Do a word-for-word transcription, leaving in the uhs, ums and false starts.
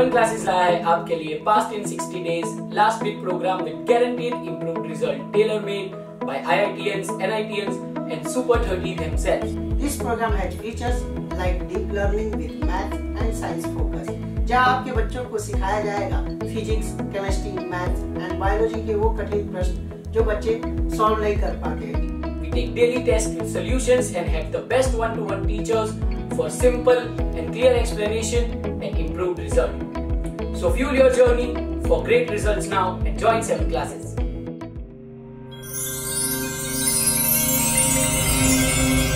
Seven classes लाया है आपके लिए past in sixty days last minute programme with guaranteed improved result tailor made by I I T Ns, N I T Ns and Super thirty themselves. This program has features like deep learning with math and science focus, जहाँ आपके बच्चों को सिखाया जाएगा physics, chemistry, math and biology के वो कठिन प्रश्न जो बच्चे सॉल्व नहीं कर पाते। We take daily tests with solutions and have the best one-to-one teachers for simple and clear explanation and improved result. So fuel your journey for great results now and join seven classes.